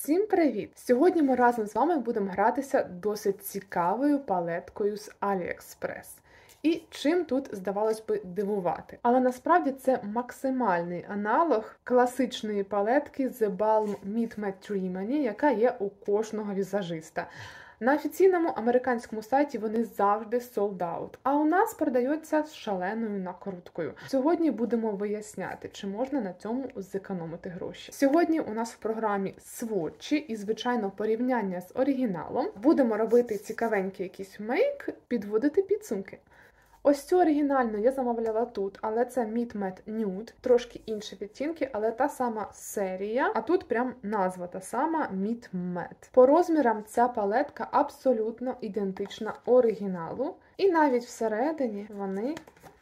Всім привіт! Сьогодні ми разом з вами будемо гратися досить цікавою палеткою з AliExpress. І чим тут, здавалось би, дивувати. Але насправді це максимальний аналог класичної палетки The Balm Meet Matte Remedy, яка є у кожного візажиста. На офіційному американському сайті вони завжди sold out, а у нас продається з шаленою накруткою. Сьогодні будемо виясняти, чи можна на цьому зекономити гроші. Сьогодні у нас в програмі сводчі і, звичайно, порівняння з оригіналом. Будемо робити цікавенький якийсь мейк, підводити підсумки. Ось цю оригінальну я замовляла тут, але це Meet Matte Nude, трошки інші відтінки, але та сама серія, а тут прям назва та сама Meet Matte. По розмірам ця палетка абсолютно ідентична оригіналу, і навіть всередині вони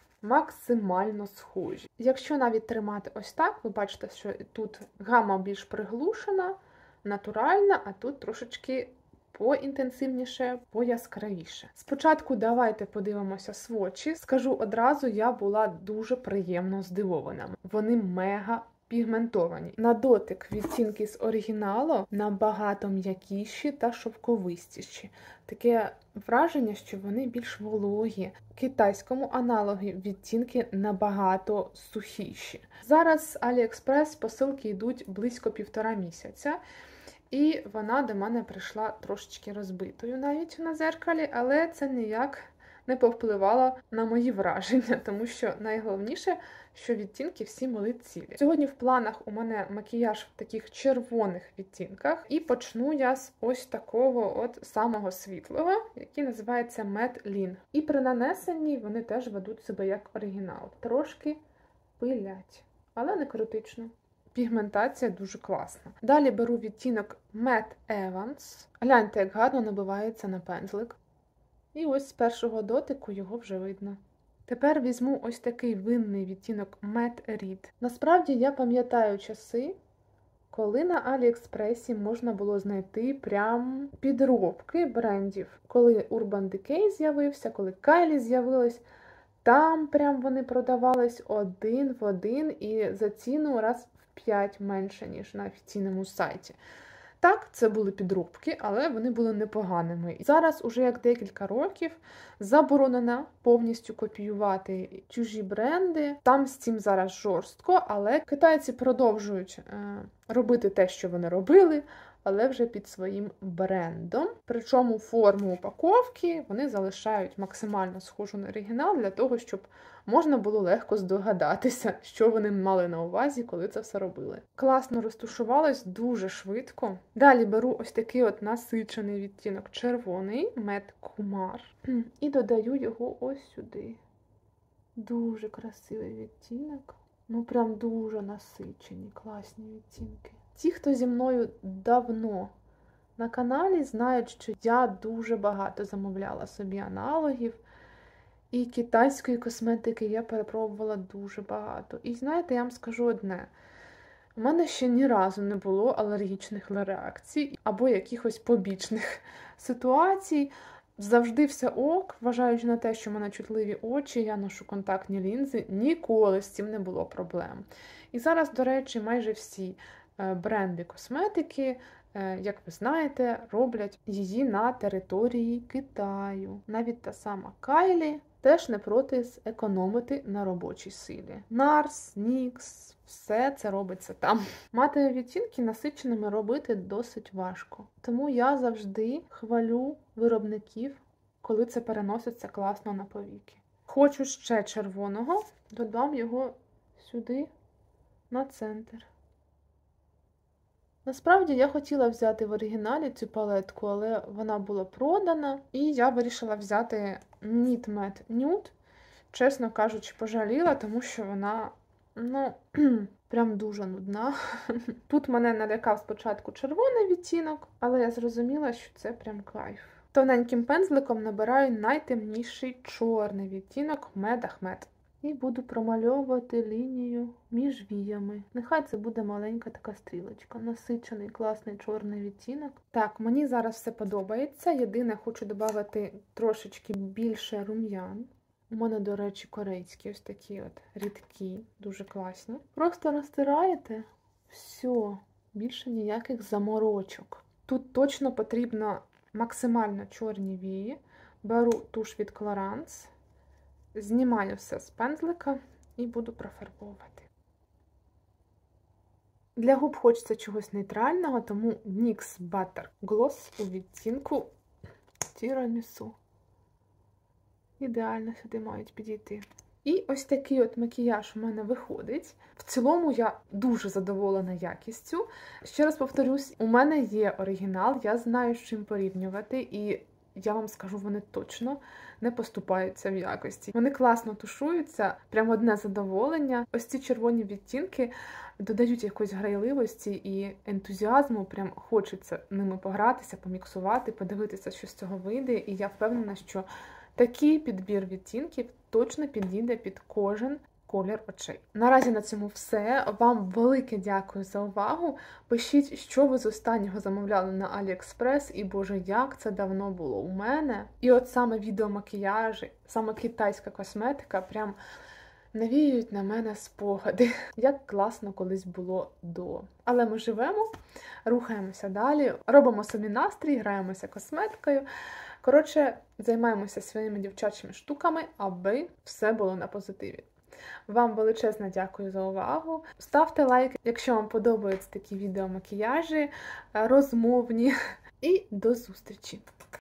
максимально схожі. Якщо навіть тримати ось так, ви бачите, що тут гама більш приглушена, натуральна, а тут трошечки поінтенсивніше, пояскравіше. Спочатку давайте подивимося сводчі. Скажу одразу, я була дуже приємно здивована. Вони мега пігментовані. На дотик відтінки з оригіналу набагато м'якіші та шовковистіші. Таке враження, що вони більш вологі. В китайському аналогі відтінки набагато сухіші. Зараз з AliExpress посилки йдуть близько 1,5 місяця. І вона до мене прийшла трошечки розбитою навіть на зеркалі, але це ніяк не повпливало на мої враження, тому що найголовніше, що відтінки всі були цілі. Сьогодні в планах у мене макіяж в таких червоних відтінках, і почну я з ось такого от самого світлого, який називається Matte Lean. І при нанесенні вони теж ведуть себе як оригінал. Трошки пилять, але не критично. Пігментація дуже класна. Далі беру відтінок Matte Evans. Гляньте, як гарно набивається на пензлик. І ось з першого дотику його вже видно. Тепер візьму ось такий винний відтінок Matte Red. Насправді я пам'ятаю часи, коли на Аліекспресі можна було знайти прям підробки брендів. Коли Urban Decay з'явився, коли Kylie з'явилась, там прям вони продавались один в один і за ціну раз 5 менше, ніж на офіційному сайті. Так, це були підробки, але вони були непоганими. Зараз уже як декілька років заборонено повністю копіювати чужі бренди. Там з цим зараз жорстко, але китайці продовжують робити те, що вони робили, але вже під своїм брендом. Причому форму упаковки вони залишають максимально схожу на оригінал, для того, щоб можна було легко здогадатися, що вони мали на увазі, коли це все робили. Класно розтушувалось, дуже швидко. Далі беру ось такий от насичений відтінок червоний, Matte Kumar, і додаю його ось сюди. Дуже красивий відтінок. Ну прям дуже насичені, класні відтінки. Ті, хто зі мною давно на каналі, знають, що я дуже багато замовляла собі аналогів. І китайської косметики я перепробувала дуже багато. І знаєте, я вам скажу одне. У мене ще ні разу не було алергічних реакцій або якихось побічних ситуацій. Завжди все ок, вважаючи на те, що в мене чутливі очі, я ношу контактні лінзи, ніколи з цим не було проблем. І зараз, до речі, майже всі бренди косметики, як ви знаєте, роблять її на території Китаю. Навіть та сама Kylie теж не проти зекономити на робочій силі. NARS, NYX, все це робиться там. Матові відтінки насиченими робити досить важко. Тому я завжди хвалю виробників, коли це переноситься класно на повіки. Хочу ще червоного, додам його сюди на центр. Насправді, я хотіла взяти в оригіналі цю палетку, але вона була продана, і я вирішила взяти Meet Matte Nude. Чесно кажучи, пожаліла, тому що вона, прям дуже нудна. Тут мене налякав спочатку червоний відтінок, але я зрозуміла, що це прям кайф. Тоненьким пензликом набираю найтемніший чорний відтінок Med Ahmed. І буду промальовувати лінію між віями. Нехай це буде маленька така стрілочка. Насичений, класний чорний відтінок. Так, мені зараз все подобається. Єдине, хочу додати трошечки більше рум'ян. У мене, до речі, корейські ось такі от рідкі, дуже класні. Просто розтираєте, все, більше ніяких заморочок. Тут точно потрібно максимально чорні вії. Беру туш від Clarins, знімаю все з пензлика і буду профарбовувати. Для губ хочеться чогось нейтрального, тому NYX Butter Gloss у відтінку Тірамісу. Ідеально сюди мають підійти. І ось такий от макіяж у мене виходить. В цілому я дуже задоволена якістю. Ще раз повторюсь, у мене є оригінал, я знаю, з чим порівнювати, і я вам скажу, вони точно не поступаються в якості. Вони класно тушуються, прям одне задоволення. Ось ці червоні відтінки додають якоїсь грайливості і ентузіазму, прям хочеться ними погратися, поміксувати, подивитися, що з цього вийде. І я впевнена, що такий підбір відтінків точно підійде під кожен колір очей. Наразі на цьому все. Вам велике дякую за увагу. Пишіть, що ви з останнього замовляли на AliExpress, і, боже, як це давно було у мене. І от саме відеомакіяжі, саме китайська косметика, прям навіюють на мене спогади. Як класно колись було до. Але ми живемо, рухаємося далі, робимо собі настрій, граємося косметикою. Коротше, займаємося своїми дівчачими штуками, аби все було на позитиві. Вам величезне дякую за увагу. Ставте лайк, якщо вам подобаються такі відеомакіяжі, розмовні. І до зустрічі!